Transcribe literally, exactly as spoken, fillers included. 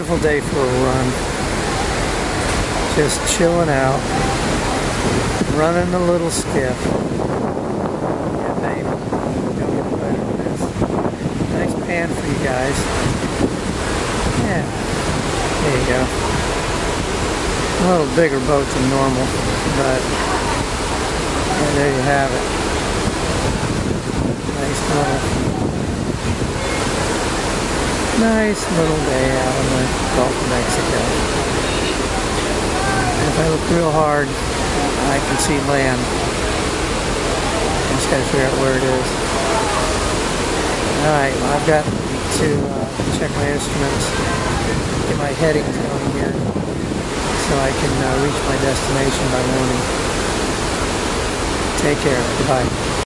Beautiful day for a run. Just chilling out. Running a little skiff. Yeah, baby. Don't get better than this. Nice pan for you guys. Yeah. There you go. A little bigger boat than normal, but yeah, there you have it. Nice little, nice little day out in the Gulf of Mexico. And if I look real hard, I can see land. I just gotta figure out where it is. Alright, well, I've got to uh, check my instruments, get my headings going here, so I can uh, reach my destination by morning. Take care. Goodbye.